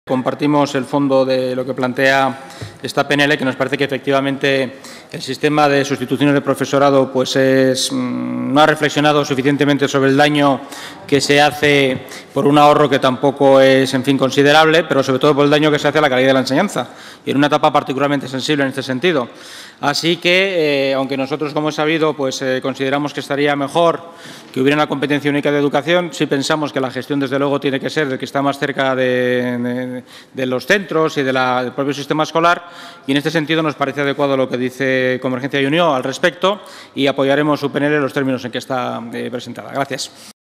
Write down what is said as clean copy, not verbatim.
Compartimos el fondo de lo que plantea esta PNL, que nos parece que efectivamente el sistema de sustituciones de profesorado no ha reflexionado suficientemente sobre el daño que se hace por un ahorro que tampoco es, considerable, pero sobre todo por el daño que se hace a la calidad de la enseñanza, y en una etapa particularmente sensible en este sentido. Así que, aunque nosotros, como he sabido, consideramos que estaría mejor que hubiera una competencia única de educación, sí pensamos que la gestión, desde luego, tiene que ser del que está más cerca de los centros y del propio sistema escolar, y en este sentido nos parece adecuado lo que dice Convergencia y Unió al respecto, y apoyaremos su PNL en los términos en que está presentada. Gracias.